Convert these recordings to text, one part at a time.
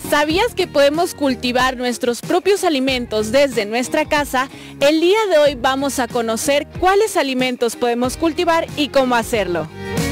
¿Sabías que podemos cultivar nuestros propios alimentos desde nuestra casa? El día de hoy vamos a conocer cuáles alimentos podemos cultivar y cómo hacerlo.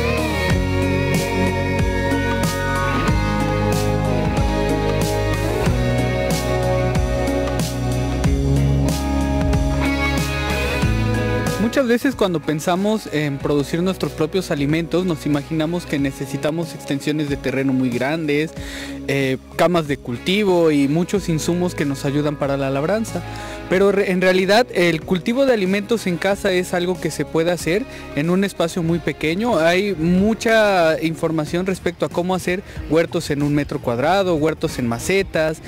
Muchas veces cuando pensamos en producir nuestros propios alimentos nos imaginamos que necesitamos extensiones de terreno muy grandes, camas de cultivo y muchos insumos que nos ayudan para la labranza. Pero en realidad el cultivo de alimentos en casa es algo que se puede hacer en un espacio muy pequeño. Hay mucha información respecto a cómo hacer huertos en 1 metro cuadrado, huertos en macetas,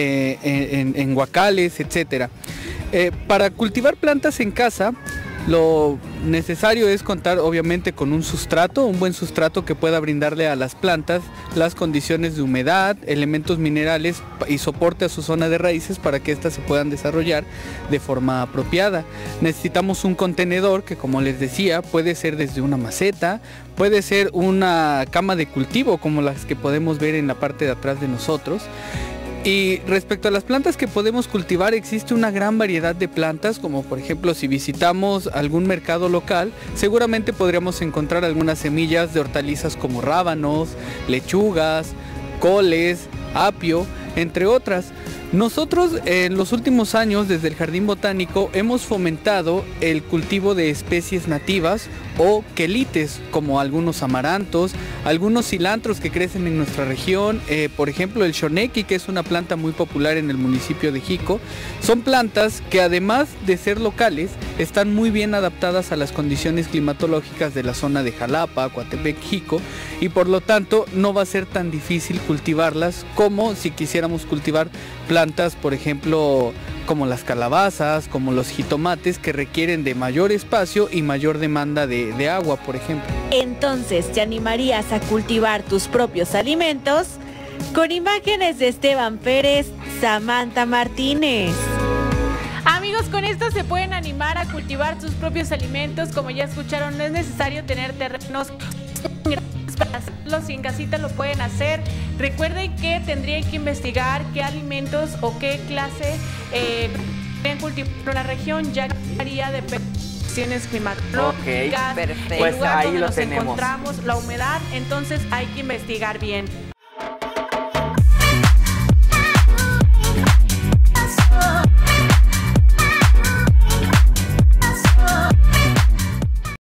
en huacales, etc. Para cultivar plantas en casa, lo necesario es contar obviamente con un buen sustrato que pueda brindarle a las plantas las condiciones de humedad, elementos minerales y soporte a su zona de raíces para que éstas se puedan desarrollar de forma apropiada. Necesitamos un contenedor que, como les decía, puede ser desde una maceta, puede ser una cama de cultivo como las que podemos ver en la parte de atrás de nosotros. Y respecto a las plantas que podemos cultivar, existe una gran variedad de plantas, como por ejemplo si visitamos algún mercado local, seguramente podríamos encontrar algunas semillas de hortalizas como rábanos, lechugas, coles, apio, entre otras. Nosotros en los últimos años desde el Jardín Botánico hemos fomentado el cultivo de especies nativas o quelites, como algunos amarantos, algunos cilantros que crecen en nuestra región, por ejemplo el shoneki, que es una planta muy popular en el municipio de Jico. Son plantas que, además de ser locales, están muy bien adaptadas a las condiciones climatológicas de la zona de Jalapa, Coatepec, Jico, y por lo tanto no va a ser tan difícil cultivarlas como si quisiéramos cultivar plantas, por ejemplo, como las calabazas, como los jitomates, que requieren de mayor espacio y mayor demanda de agua, por ejemplo. Entonces, ¿te animarías a cultivar tus propios alimentos? Con imágenes de Esteban Pérez, Samantha Martínez. Amigos, con esto se pueden animar a cultivar sus propios alimentos. Como ya escucharon, no es necesario tener terrenos para hacerlo, si en casita lo pueden hacer. Recuerden que tendrían que investigar qué alimentos o qué clase pueden cultivar en la región, ya varía de condiciones climatológicas, perfecto. el Pues lugar ahí donde lo nos tenemos. encontramos, la humedad, entonces hay que investigar bien.